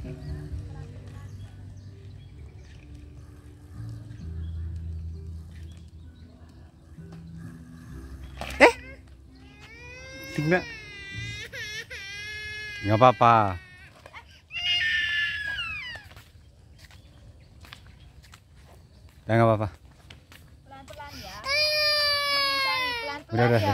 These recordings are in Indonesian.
Tinggal. Nggak apa-apa. Ya nggak apa-apa. Pelan-pelan ya. Udah Pelan-pelan ya.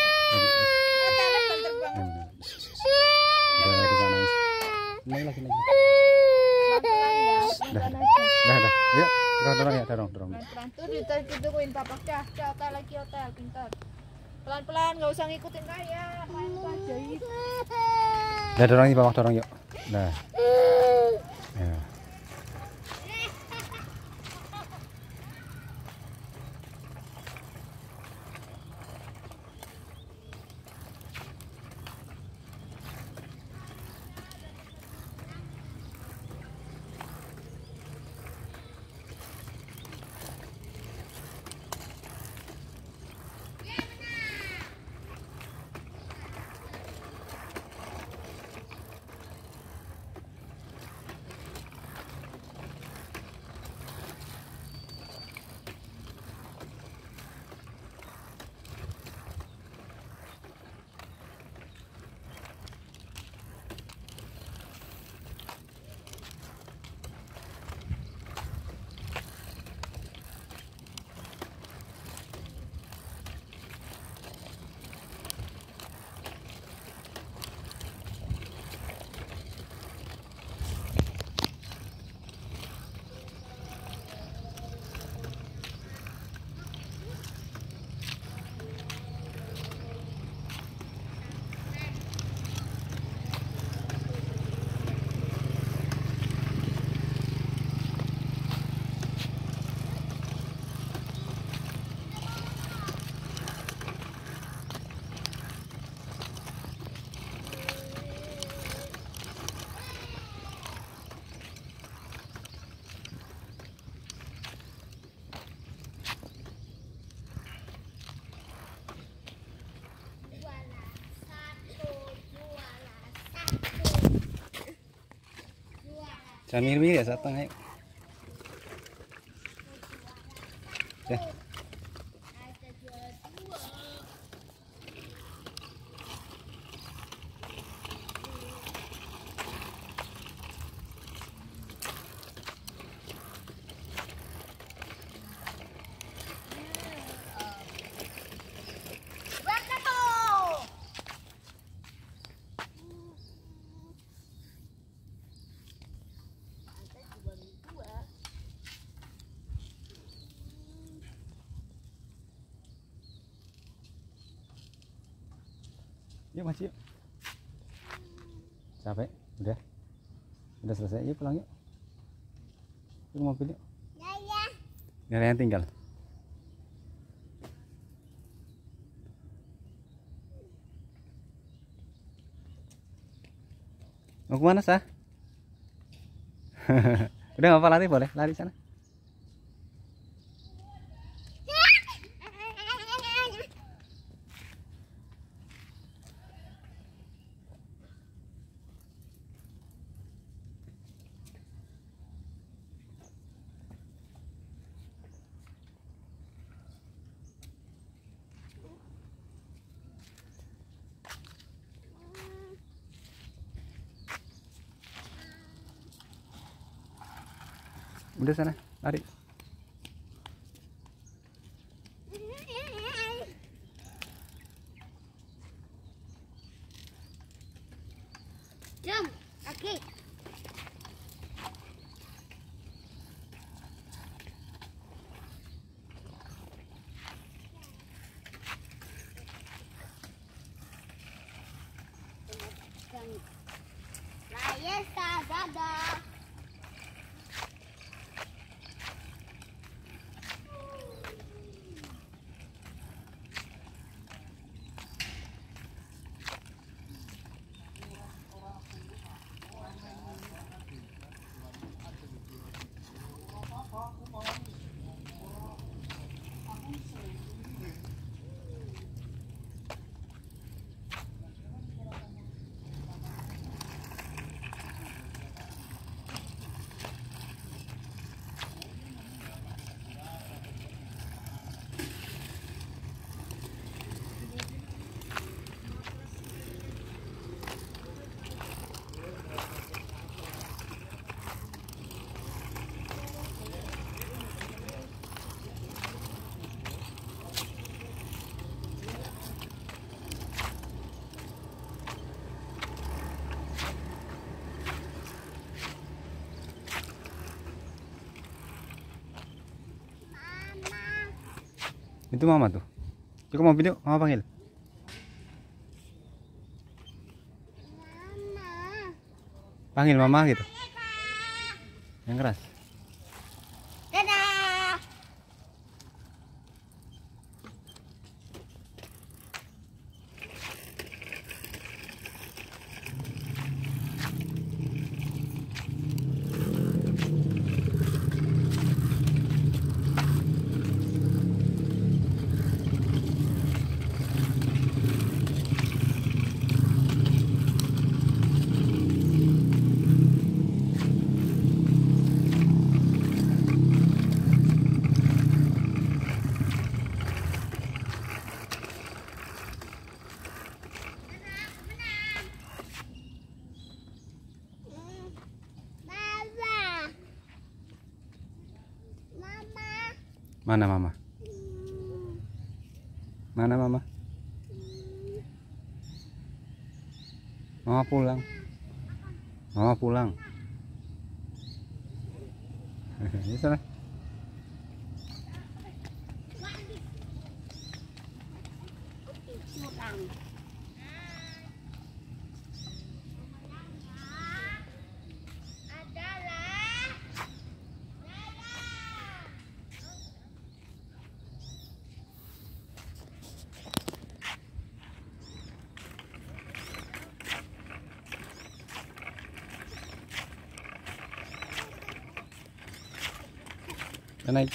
Udah di sana. Lagi. Pelan-pelan ya. Dah. Yuk, dorong ya, dorong. Pelan-pelan tuh diturunin papak dah. Hotel lagi hotel pintar. Pelan-pelan, nggak usah ngikutin kayak main itu ajaib. Dah dorong di bawah, dorong yuk. Dah. Ya. Jangan mirip-mirip ya saat tengah. Ya. Yuk masih yuk. Capek? Udah selesai. Yuk pulang yuk. Yuk mobil yuk. Nggak ada yang tinggal. Mau kemana sah? Udah nggak apa lari, boleh lari sana. Udah sana, lari. Jom, kaki. Lah, yes, dadah. Itu mama tuh. Coba mau video, mama panggil. Panggil mama gitu. Yang keras. Dadah. Mana mama? Mana mama? Mama pulang. Mama pulang. Di sana. Naik.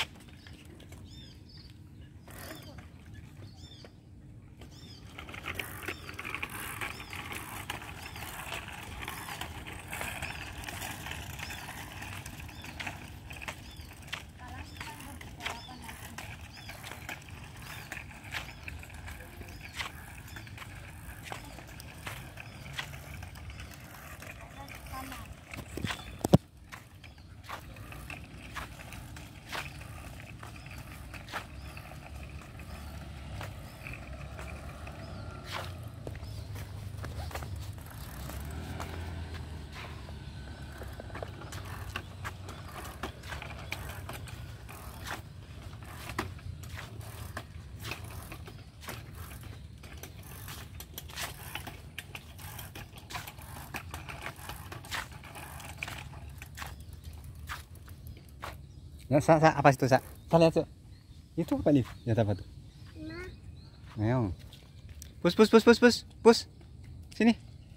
Ya, apa itu, Sa? Lihat, Sa. Itu apa nih? Ya, apa tuh? Ayo. Pus. Sini.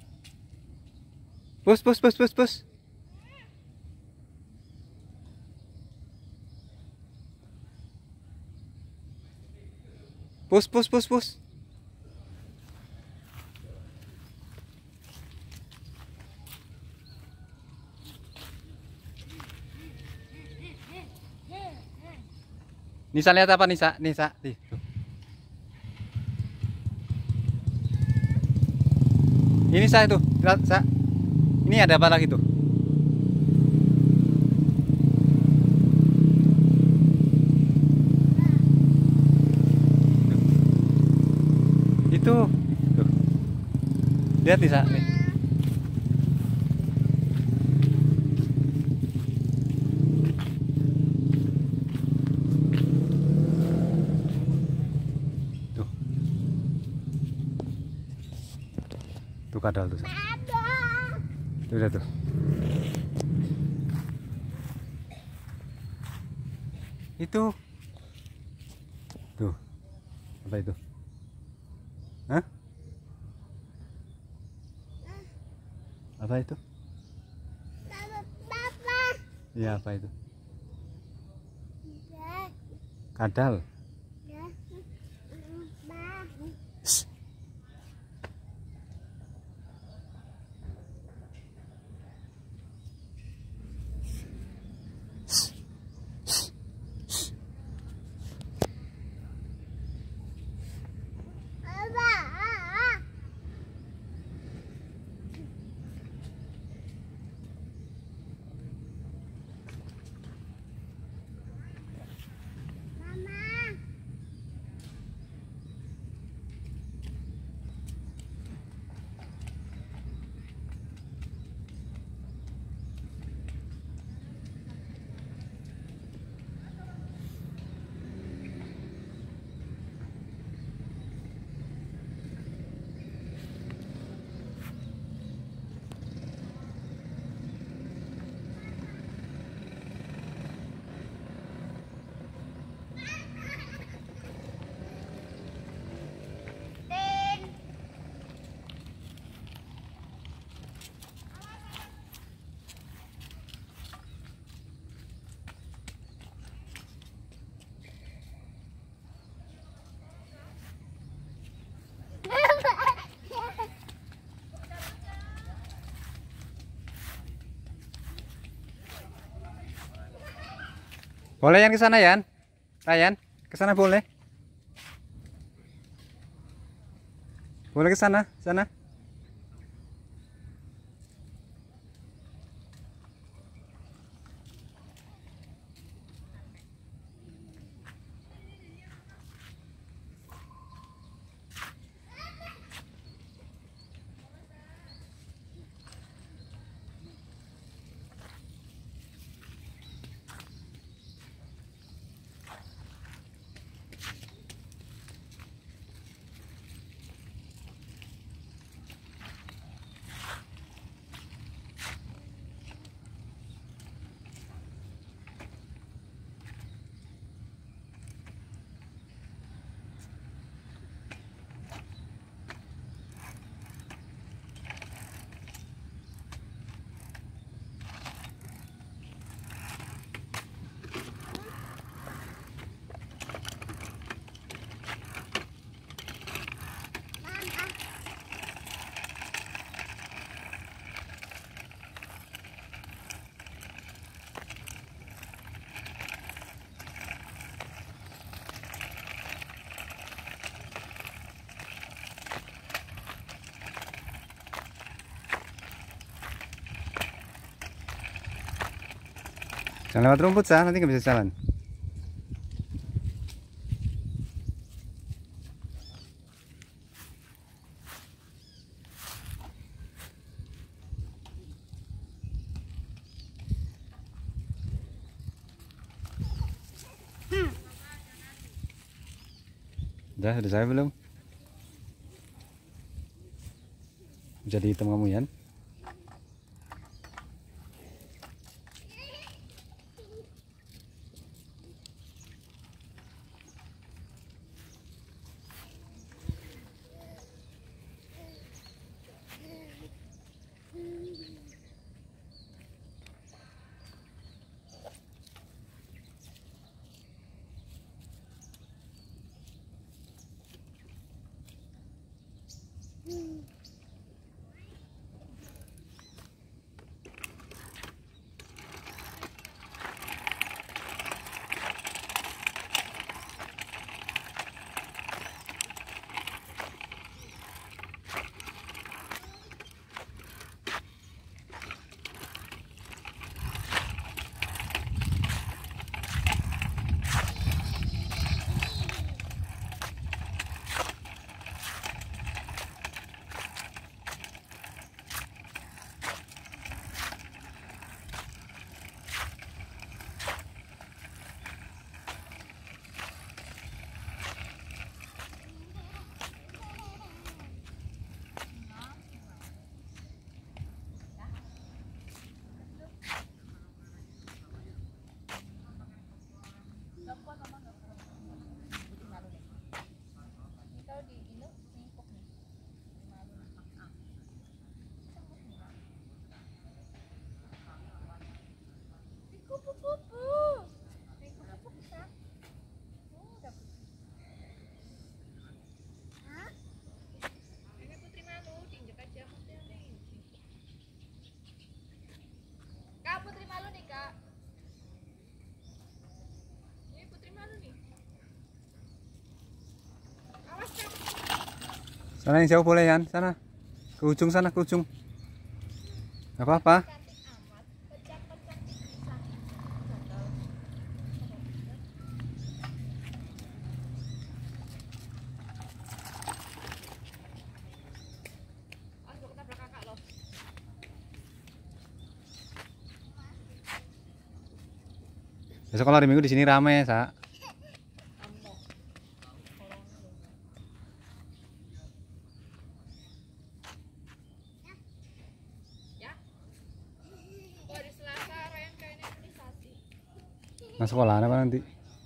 Pus. Pus. Nisa lihat apa Nisa? Nisa, tuh. Ini Sa itu, lihat Sa. Ini ada apa lagi tuh? Itu, tuh. Lihat Nisa, nih. Tuh kadal tuh. Tuh udah tuh. Itu. Tuh. Apa itu? Hah? Apa itu? Iya, apa itu? Kadal. Boleh Yan ke sana Yan? Ryan, ke sana boleh? Boleh ke sana, sana. Jangan lewat rumput, Sa, nanti nggak bisa jalan. Udah saya belum? Jadi hitam kamu, Yan? Sana yang jauh boleh, Yan, sana. Ke ujung sana, ke ujung. Gak apa-apa. Besok kalau hari Minggu di sini rame, Sa. Nah, sekolah apa nanti?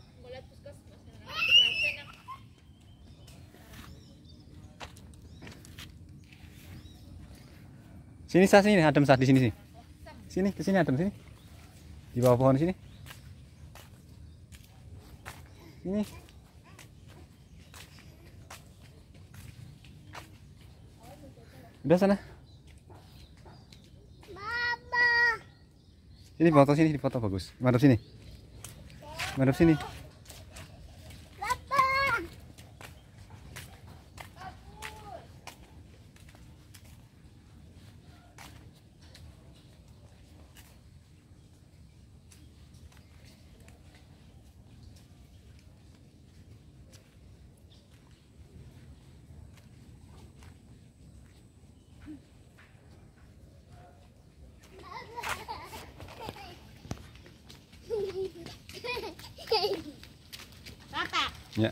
Sini, Sa, sini, adem, Sa, di sini sih. Sini, ke sini adem sini. Di bawah pohon sini. Sini. Udah sana. Baba. Sini foto, sini, di foto bagus. Madep sini. Ngadep sini. Papa. Papa. Ya.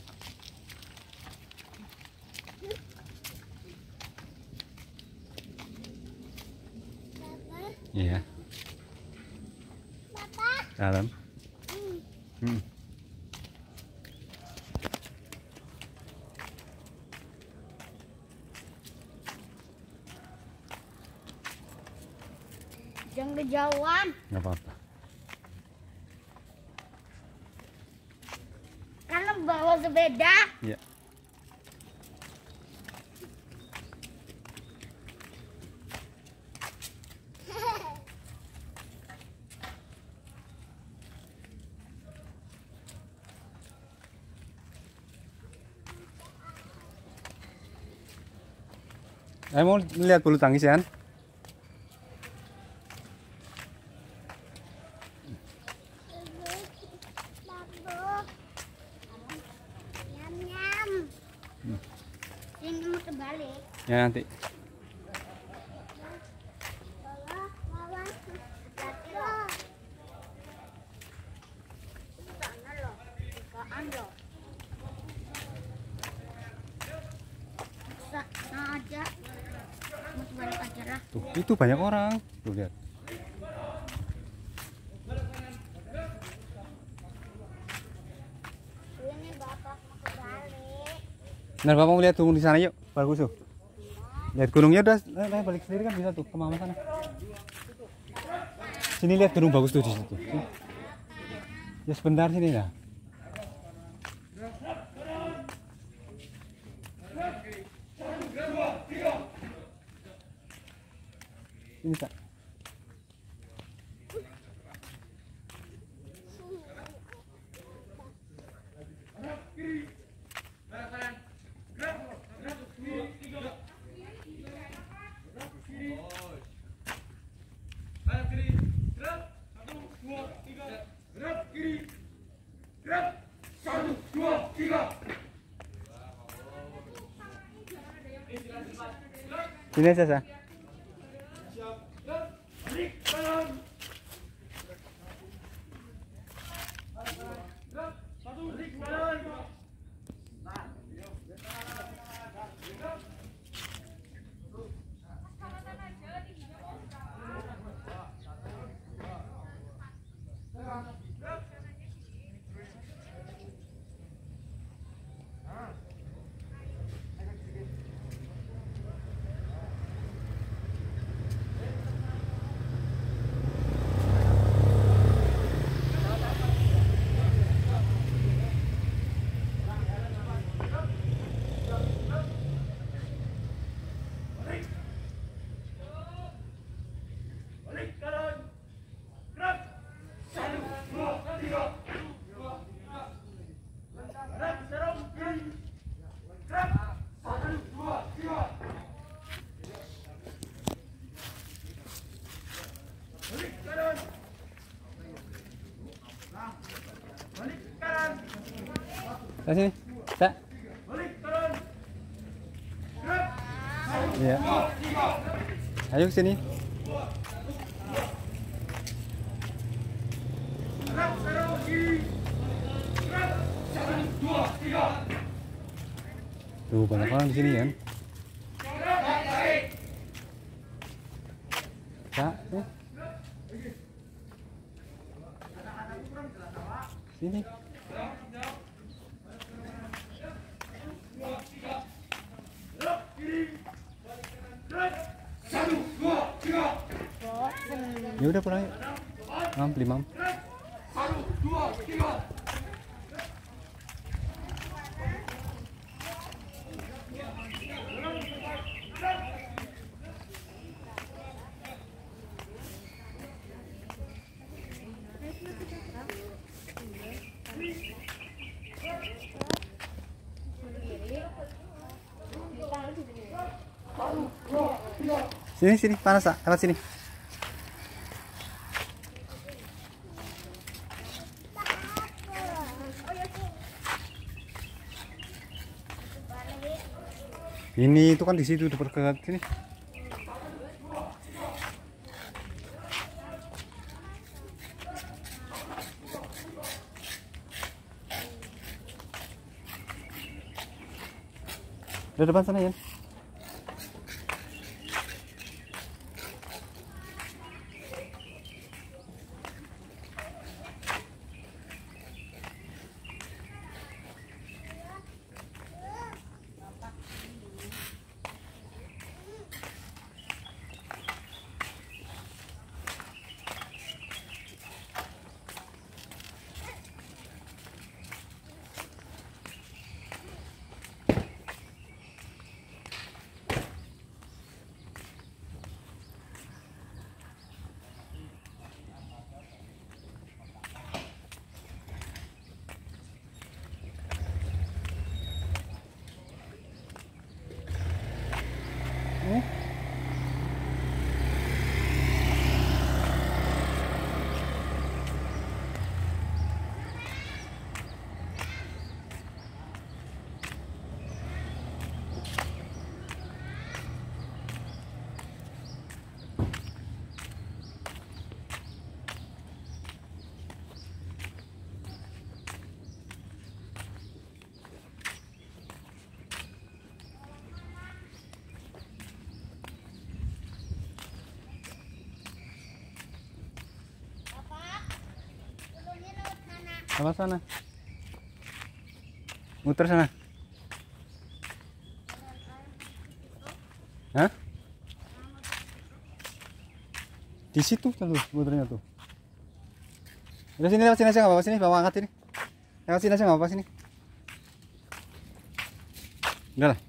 Iya. Papa. Dalam. Hmm. Jangan kejauhan. Nggak apa-apa. Karena bawa sepeda. Iya. Mau lihat bulu tangkis ya? Nyam nyam. Ini mau terbalik. Ya nanti. Bawah, bawah. Lagi loh. Sana loh. Bukaan loh. Sana aja. Mau terbalik aja lah. Tuh, itu banyak orang. Tuh lihat. Ini bapak mau terbalik. Nah, Bapak mau lihat gunung di sana yuk. Bagus tuh. Lihat gunungnya udah balik sendiri kan bisa tuh ke mama sana. Sini lihat gunung bagus tuh di situ. Ya sebentar sini ya. Ini Kak. Sini aja, Sa. Sa sini. Sa. Iya. Ayo sini. Tuh banyak orang di sini kan. Sa, sini. Ya udah pulang yuk. Mam, beli mam. Sini, panas Sa. Lewat sini. Ini itu kan di situ udah bergerak sini. Di depan sana ya. Apa sana? Muter sana. Hah? Di situ tuh muternya tuh. Udah sini, lewat sini aja nggak apa-apa, sini bawa angkat ini. Lewat sini aja nggak apa-apa, sini. Udah lah.